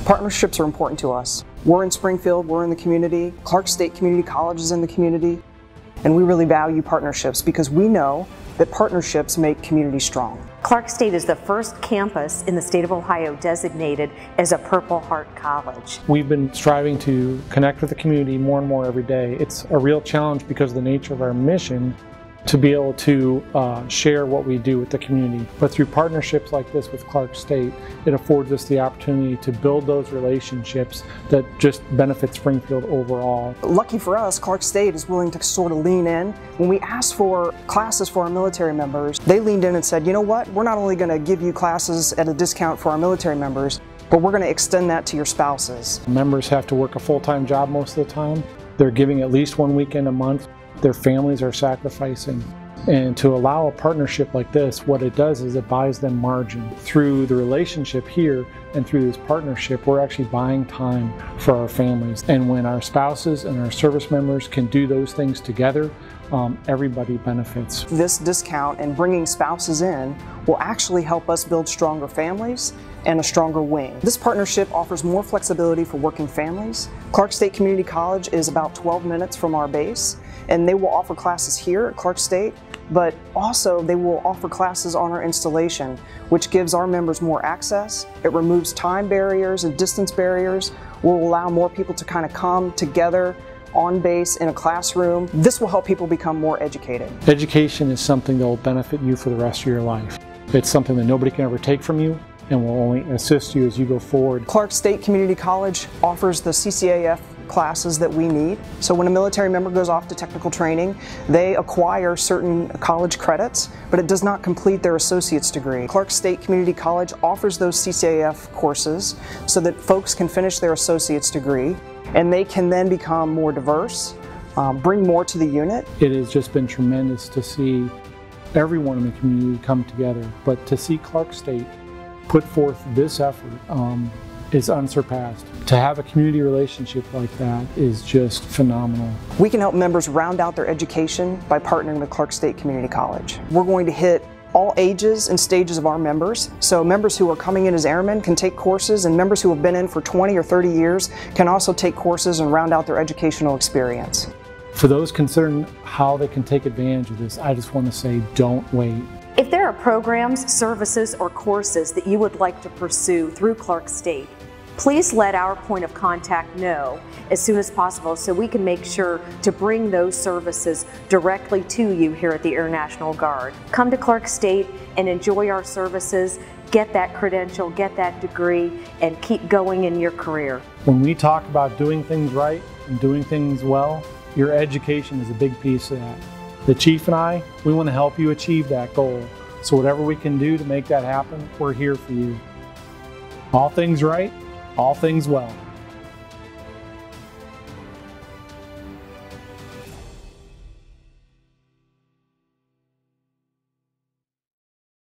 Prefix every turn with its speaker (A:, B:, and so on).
A: Partnerships are important to us. We're in Springfield, we're in the community, Clark State Community College is in the community, and we really value partnerships because we know that partnerships make communities strong.
B: Clark State is the first campus in the state of Ohio designated as a Purple Heart College.
C: We've been striving to connect with the community more and more every day. It's a real challenge because of the nature of our mission to be able to share what we do with the community. But through partnerships like this with Clark State, it affords us the opportunity to build those relationships that just benefit Springfield overall.
A: Lucky for us, Clark State is willing to sort of lean in. When we asked for classes for our military members, they leaned in and said, you know what, we're not only going to give you classes at a discount for our military members, but we're going to extend that to your spouses.
C: Members have to work a full-time job most of the time. They're giving at least one weekend a month. Their families are sacrificing. And to allow a partnership like this, what it does is it buys them margin. Through the relationship here and through this partnership, we're actually buying time for our families. And when our spouses and our service members can do those things together, everybody benefits.
A: This discount and bringing spouses in will actually help us build stronger families and a stronger wing. This partnership offers more flexibility for working families. Clark State Community College is about 12 minutes from our base, and they will offer classes here at Clark State, but also they will offer classes on our installation, which gives our members more access. It removes time barriers and distance barriers, will allow more people to kind of come together on base in a classroom. This will help people become more educated.
C: Education is something that will benefit you for the rest of your life. It's something that nobody can ever take from you and will only assist you as you go forward.
A: Clark State Community College offers the CCAF classes that we need. So when a military member goes off to technical training, they acquire certain college credits, but it does not complete their associate's degree. Clark State Community College offers those CCAF courses so that folks can finish their associate's degree and they can then become more diverse, bring more to the unit.
C: It has just been tremendous to see everyone in the community come together, but to see Clark State put forth this effort is unsurpassed. To have a community relationship like that is just phenomenal.
A: We can help members round out their education by partnering with Clark State Community College. We're going to hit all ages and stages of our members. So members who are coming in as airmen can take courses, and members who have been in for 20 or 30 years can also take courses and round out their educational experience.
C: For those considering how they can take advantage of this, I just want to say, don't wait.
B: If there are programs, services, or courses that you would like to pursue through Clark State, please let our point of contact know as soon as possible so we can make sure to bring those services directly to you here at the Air National Guard. Come to Clark State and enjoy our services, get that credential, get that degree, and keep going in your career.
C: When we talk about doing things right and doing things well, your education is a big piece of that. The Chief and I, we want to help you achieve that goal. So whatever we can do to make that happen, we're here for you. All things right, all things well.